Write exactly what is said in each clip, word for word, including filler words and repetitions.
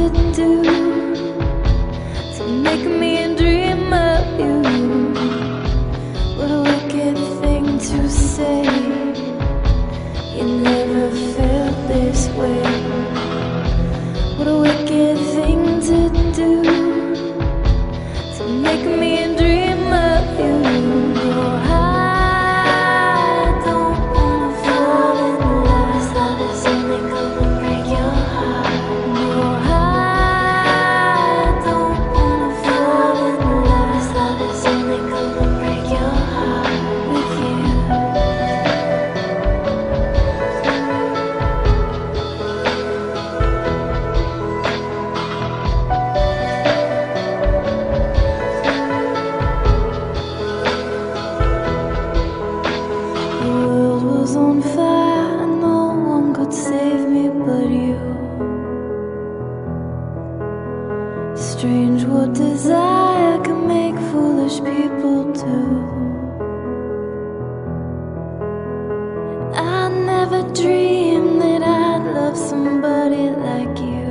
to do to make me dream of you. What a wicked thing to say. You never felt this way. What a wicked thing to do to make me dream of you. Oh, I don't wanna fall in love. This love is only gonna break your heart. Oh, I don't wanna fall in love. This love is only gonna break your heart with you. The world was on fire and no one could save me but you. Strange what desire can make foolish people do. I never dreamed that I'd love somebody like you,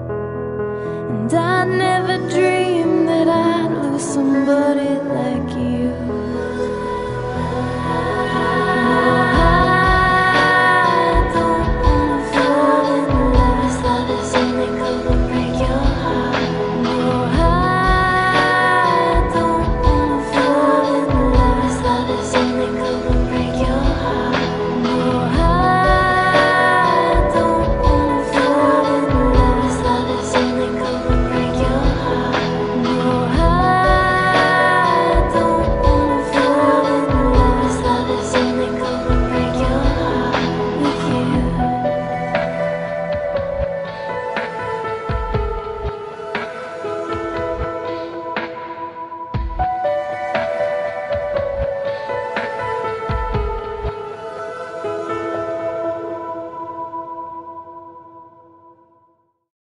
and I never dreamed that I'd lose somebody like you.